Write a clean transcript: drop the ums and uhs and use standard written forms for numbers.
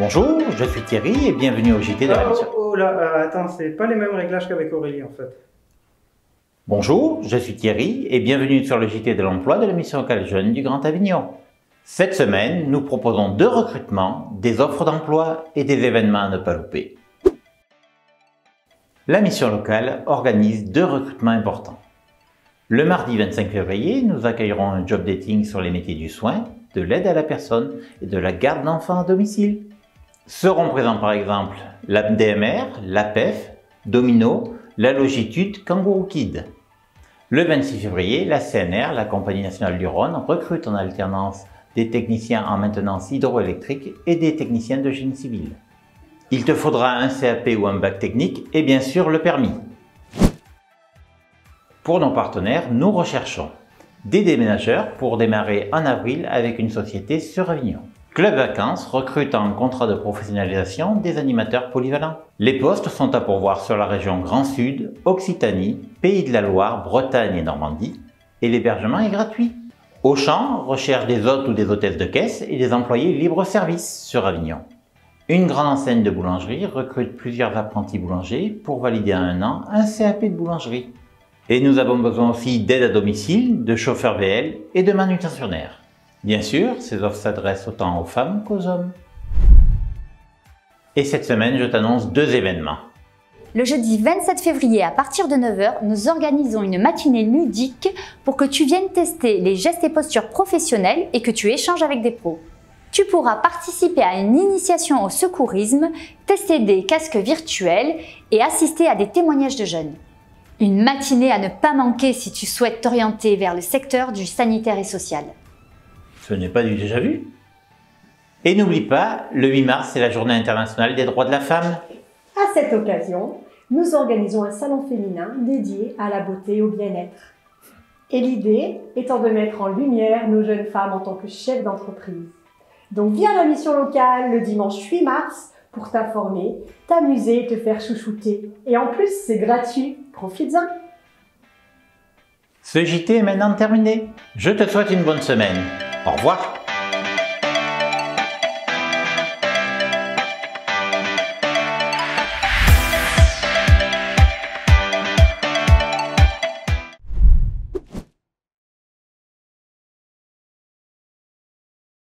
Bonjour, je suis Thierry et bienvenue au JT de la mission. Oh là, attends, c'est pas les mêmes réglages qu'avec Aurélie en fait. Bonjour, je suis Thierry et bienvenue sur le JT de l'emploi de la mission locale jeune du Grand Avignon. Cette semaine, nous proposons 2 recrutements, des offres d'emploi et des événements à ne pas louper. La mission locale organise 2 recrutements importants. Le mardi 25 février, nous accueillerons un job dating sur les métiers du soin, de l'aide à la personne et de la garde d'enfants à domicile. Seront présents par exemple l'ADMR, l'APEF, Domino, la Logitude, Kangourou Kid. Le 26 février, la CNR, la Compagnie nationale du Rhône, recrute en alternance des techniciens en maintenance hydroélectrique et des techniciens de génie civil. Il te faudra un CAP ou un bac technique et bien sûr le permis. Pour nos partenaires, nous recherchons des déménageurs pour démarrer en avril avec une société sur Avignon. Club Vacances recrute en contrat de professionnalisation des animateurs polyvalents. Les postes sont à pourvoir sur la région Grand Sud, Occitanie, Pays de la Loire, Bretagne et Normandie, et l'hébergement est gratuit. Auchan recherche des hôtes ou des hôtesses de caisse et des employés libre-service sur Avignon. Une grande enseigne de boulangerie recrute plusieurs apprentis boulangers pour valider en 1 an un CAP de boulangerie. Et nous avons besoin aussi d'aide à domicile, de chauffeurs VL et de manutentionnaires. Bien sûr, ces offres s'adressent autant aux femmes qu'aux hommes. Et cette semaine, je t'annonce 2 événements. Le jeudi 27 février à partir de 9 h, nous organisons une matinée ludique pour que tu viennes tester les gestes et postures professionnels et que tu échanges avec des pros. Tu pourras participer à une initiation au secourisme, tester des casques virtuels et assister à des témoignages de jeunes. Une matinée à ne pas manquer si tu souhaites t'orienter vers le secteur du sanitaire et social. Ce n'est pas du déjà vu. Et n'oublie pas, le 8 mars, c'est la journée internationale des droits de la femme. À cette occasion, nous organisons un salon féminin dédié à la beauté et au bien-être. Et l'idée étant de mettre en lumière nos jeunes femmes en tant que chefs d'entreprise. Donc viens à la mission locale le dimanche 8 mars pour t'informer, t'amuser et te faire chouchouter. Et en plus, c'est gratuit. Profites-en. Ce JT est maintenant terminé. Je te souhaite une bonne semaine. Au revoir.